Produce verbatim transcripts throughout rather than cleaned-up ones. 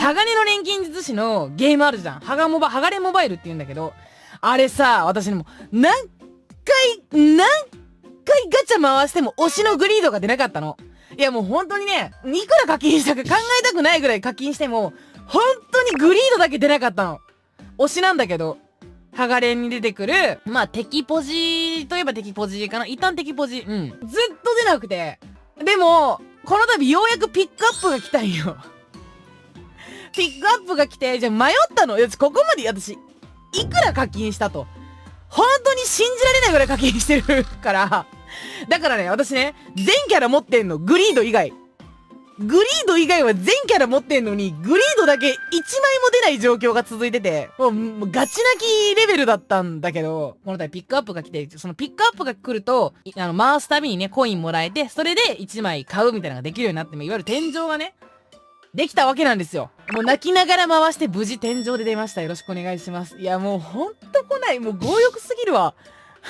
鋼の錬金術師のゲームあるじゃん。ハガモバ、ハガレモバイルって言うんだけど、あれさ、私にも、何回、何回ガチャ回しても推しのグリードが出なかったの。いやもう本当にね、いくら課金したか考えたくないぐらい課金しても、本当にグリードだけ出なかったの。推しなんだけど、ハガレンに出てくる、まあ敵ポジといえば敵ポジかな。一旦敵ポジ。うん。ずっと出なくて。でも、この度ようやくピックアップが来たんよ。ピックアップが来て、じゃあ迷ったの。よし、ここまで私、いくら課金したと。本当に信じられないぐらい課金してるから。だからね、私ね、全キャラ持ってんの。グリード以外。グリード以外は全キャラ持ってんのに、グリードだけいちまいも出ない状況が続いてて、もう、もうガチ泣きレベルだったんだけど、この度ピックアップが来て、そのピックアップが来ると、あの、回すたびにね、コインもらえて、それでいちまい買うみたいなのができるようになって、いわゆる天井がね、できたわけなんですよ。もう泣きながら回して無事天井で出ました。よろしくお願いします。いや、もうほんと来ない。もう強欲すぎるわ。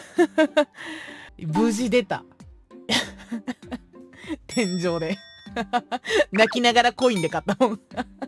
無事出た。天井で。泣きながらコインで買ったもん。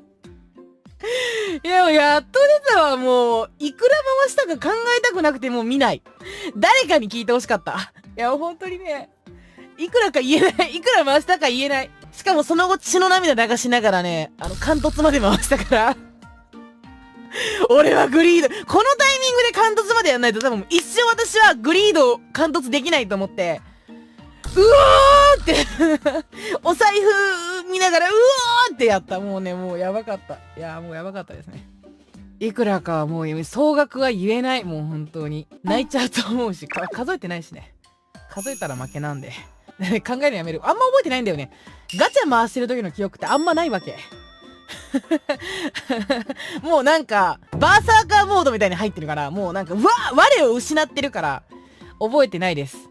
いや、もうやっと出たわ。もう、いくら回したか考えたくなくてもう見ない。誰かに聞いてほしかった。いや、本当にね、いくらか言えない。いくら回したか言えない。しかもその後血の涙流しながらね、あの、貫突まで回したから。俺はグリード、このタイミングで貫突までやんないと多分一生私はグリード貫突できないと思って、うわーってお財布見ながらうわーってやった。もうね、もうやばかった。いやーもうやばかったですね。いくらかはもう総額は言えない。もう本当に。泣いちゃうと思うし、数えてないしね。数えたら負けなんで。考えるのやめる。あんま覚えてないんだよね。ガチャ回してる時の記憶ってあんまないわけ。もうなんか、バーサーカーモードみたいに入ってるから、もうなんか、わ、我を失ってるから、覚えてないです。